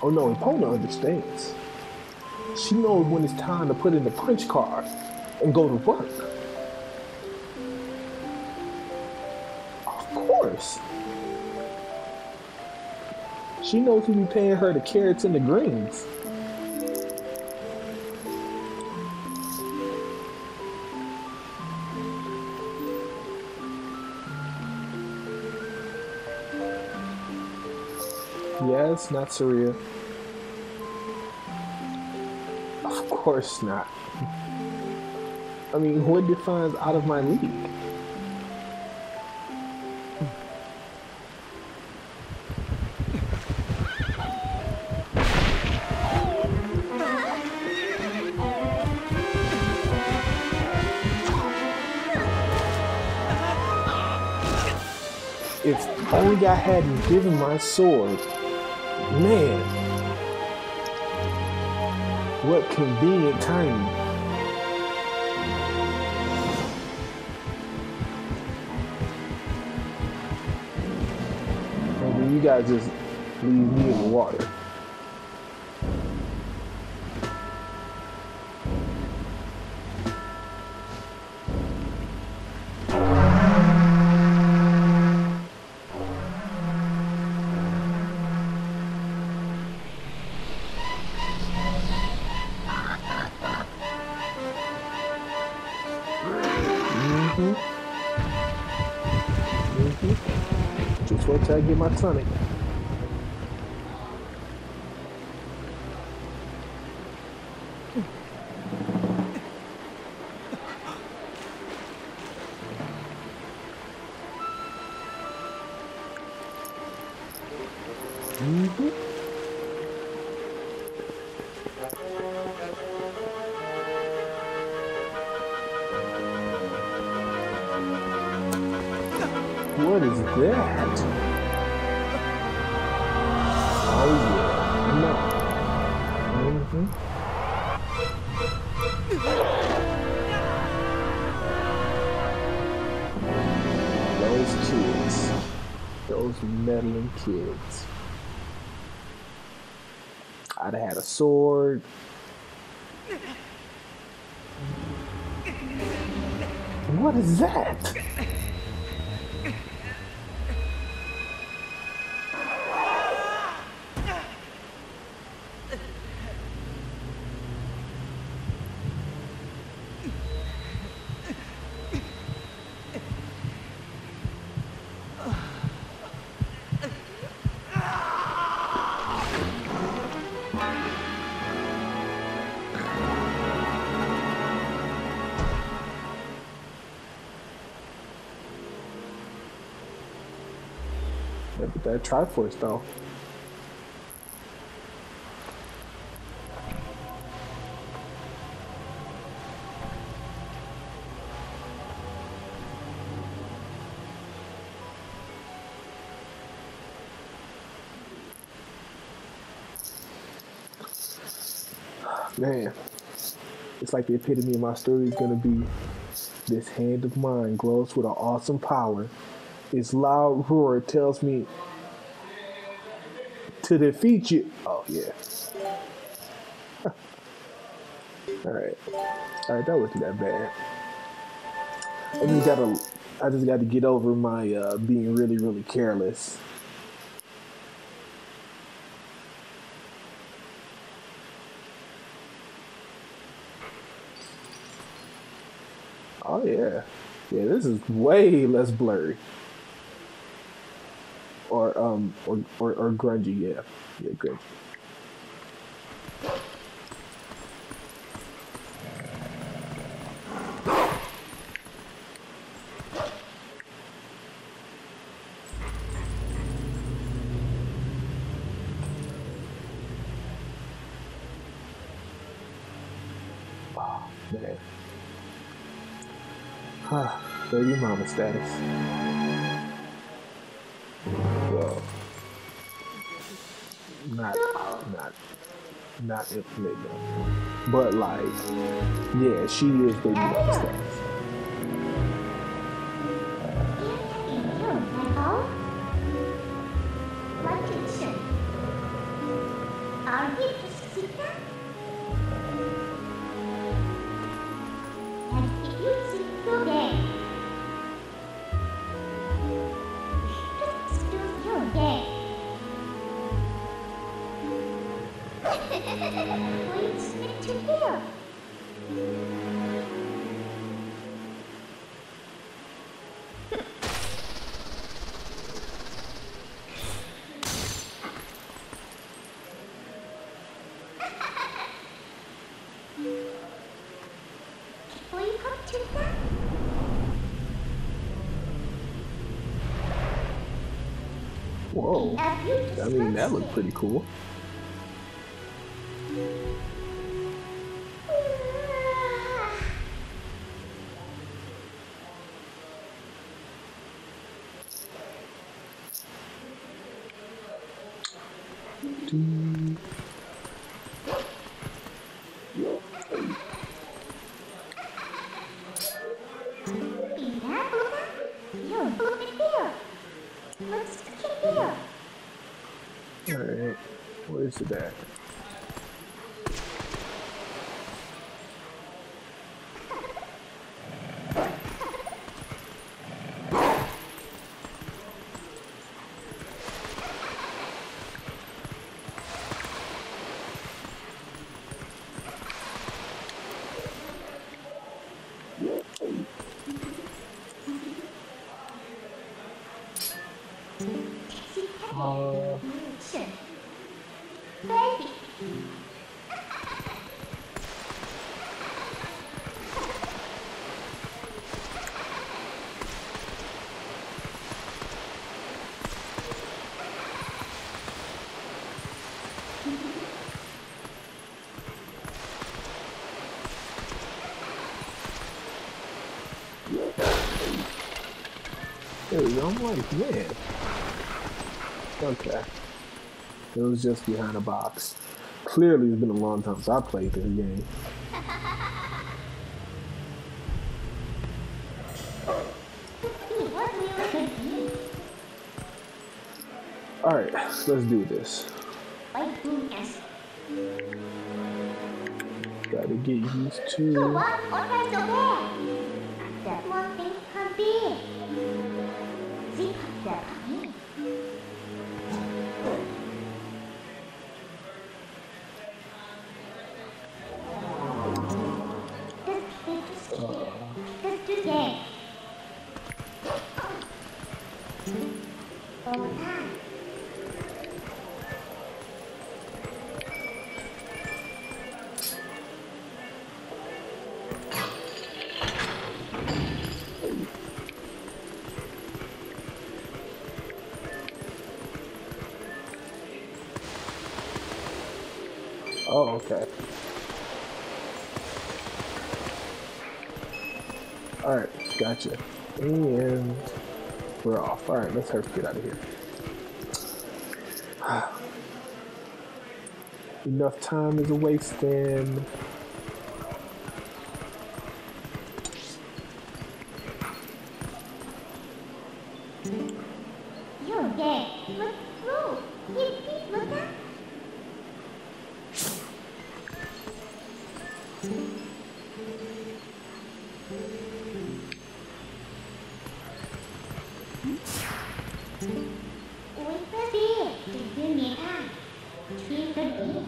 Oh no, Epona understands. She knows when it's time to put in the punch card and go to work. Of course. She knows who be paying her the carrots and the greens. Yes, not Saria. Of course not. I mean, what defines out of my league? If only I hadn't given my sword. Man, what convenient timing. And then you guys just leave me in the water. Just wait till I get my tonic. What is that? Oh yeah, no. Those kids. Those meddling kids. I'd have had a sword. What is that? Yeah, but that Triforce though. Man, it's like the epitome of my story is gonna be this hand of mine glows with an awesome power. Its loud roar tells me to defeat you. Oh yeah. Alright. Alright, that wasn't that bad. I just gotta get over my being really, really careless. Oh yeah. Yeah, this is way less blurry. Or grungy, yeah. Yeah, grungy. Oh man. Baby mama status. Well, not, not, not infinite, but like, yeah, she is baby mama status. Like it used to your game. Just do your game. Please stick to here. Will you come to that? Whoa. I mean, that looked pretty cool. Alright, where's it at? Baby. There we go. I'm like, man. Okay. It was just behind a box. Clearly, it's been a long time since I played this game. Alright, let's do this. Gotta get used to. Oh, okay. Alright, gotcha. And we're off. Alright, let's hurry get out of here. Enough time is a wasting. You're gay. Look through. Look up. Wait for this. Just give me time. Treat the bee.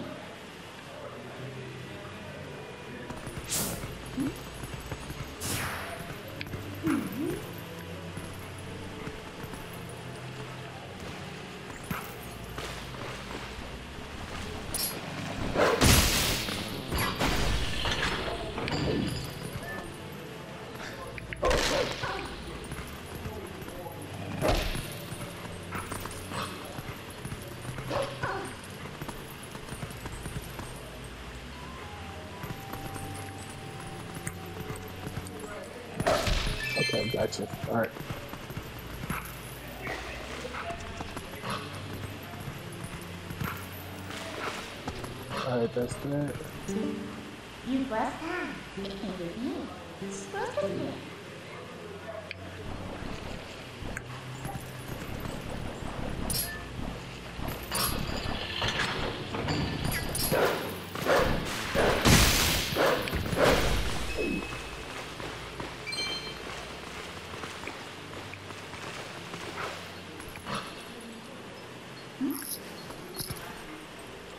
Okay, gotcha. Alright. Alright, that's that. You bust time. It can be me. Supposed to be.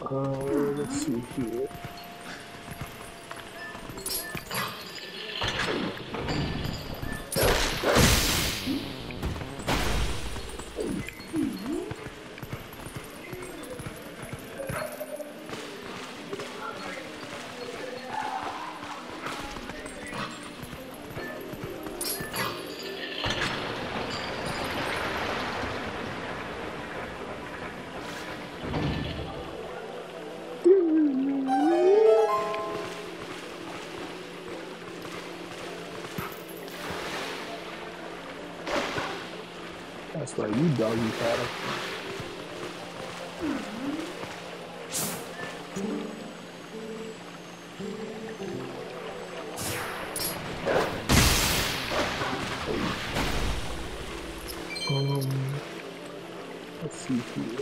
Let's see here. That's right, you doggy paddle. Let's see here.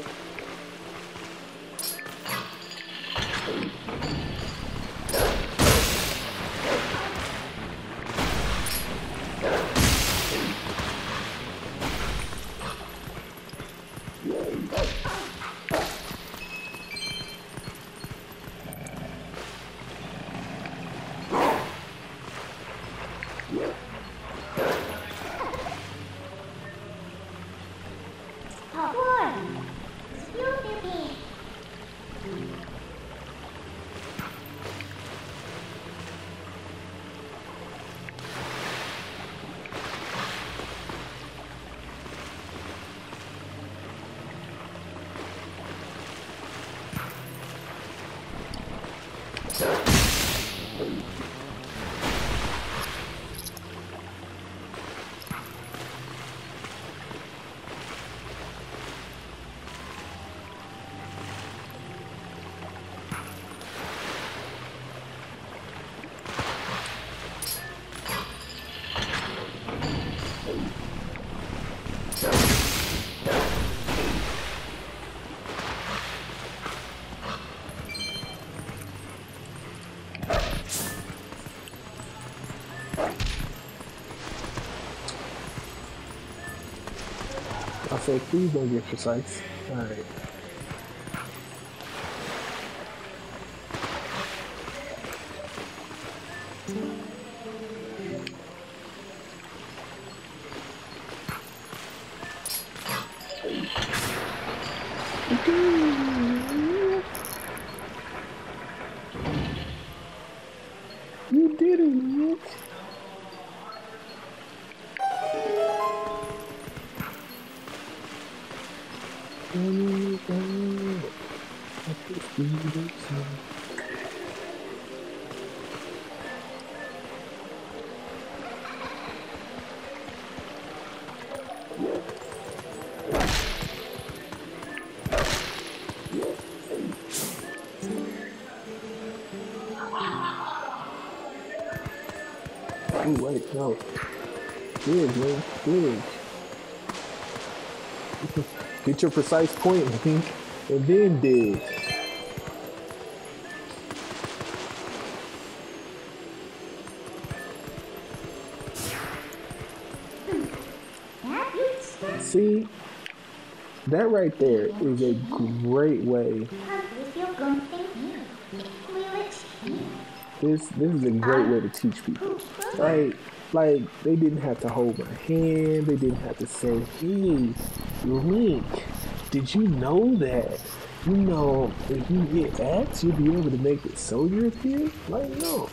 I say, please don't get precise. Alright. You did it, man. Ooh, wait, no. Big, man, big. Get your precise point, man, and then dig. See, that right there is a great way. This is a great way to teach people. Like they didn't have to hold my hand. They didn't have to say, "Hey, Link, did you know that? You know, if you hit X, you'll be able to make the soldier appear." Like, no,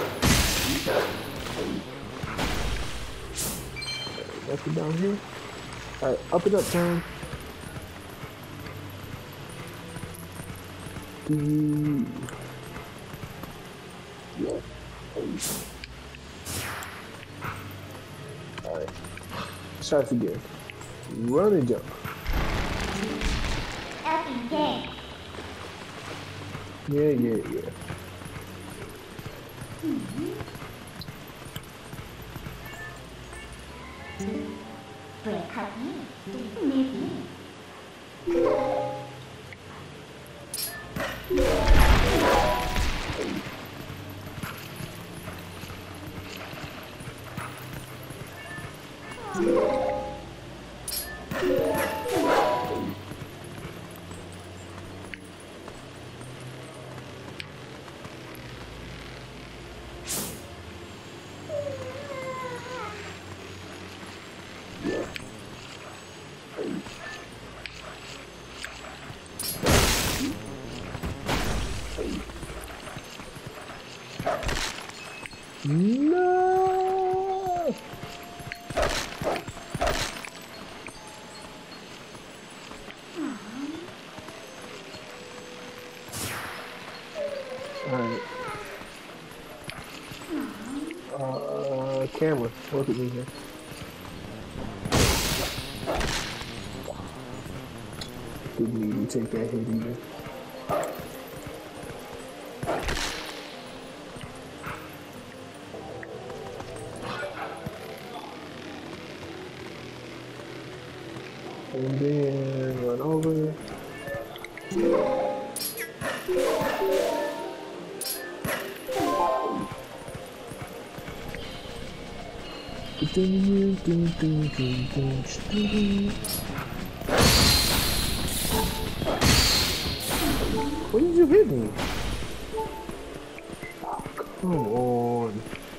nothing down here. All right, up and up time. Alright. Let's try this again. Run and jump. Yeah. No! Alright. Camera, look at me here. Didn't need to take that hit either. And then run over. What did you hit me? Oh, come on.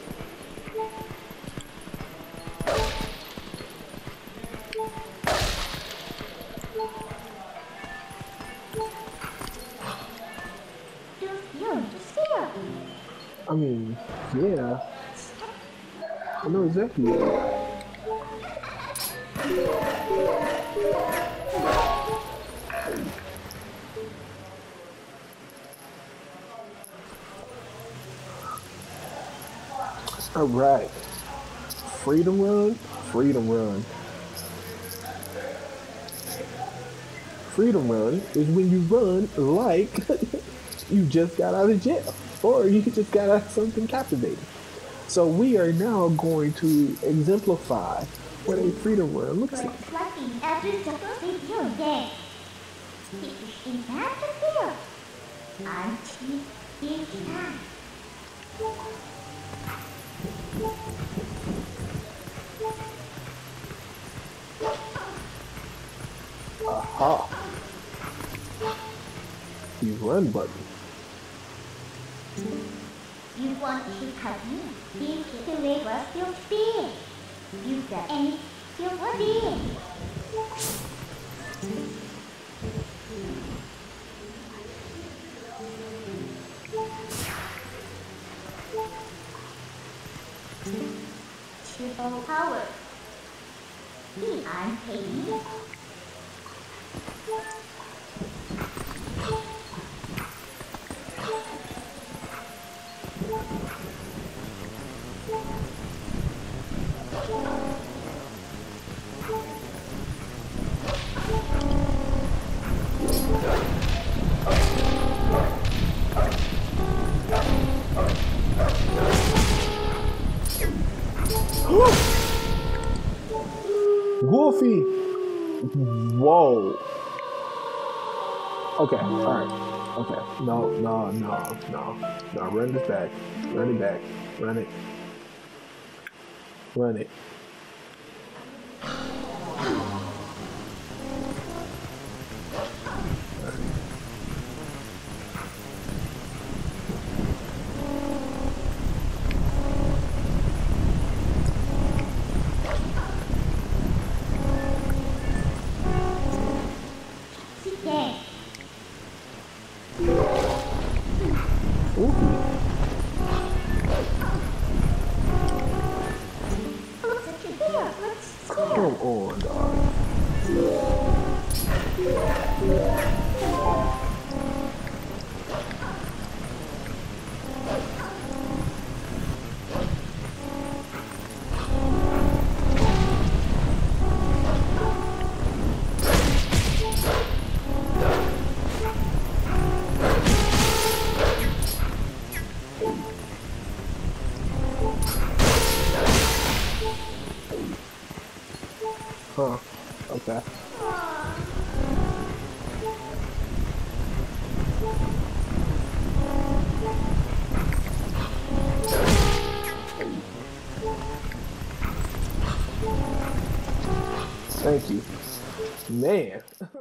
I mean, yeah. I know exactly what. All right. Freedom run, freedom run. Freedom run is when you run like you just got out of jail or you just got out of something captivating. So we are now going to exemplify what a freedom run looks like. Reflecting every second video game. It is in that field. Until it's time. Aha. The run button. You want to copy? This is the reverse your speed. You got any your body. Triple power. I'm paying. Wolfie! Whoa. Okay, alright. Okay. No. Run this back. Run it back. Run it. Run it. Come on, dog. Huh. Okay. Thank you. Man.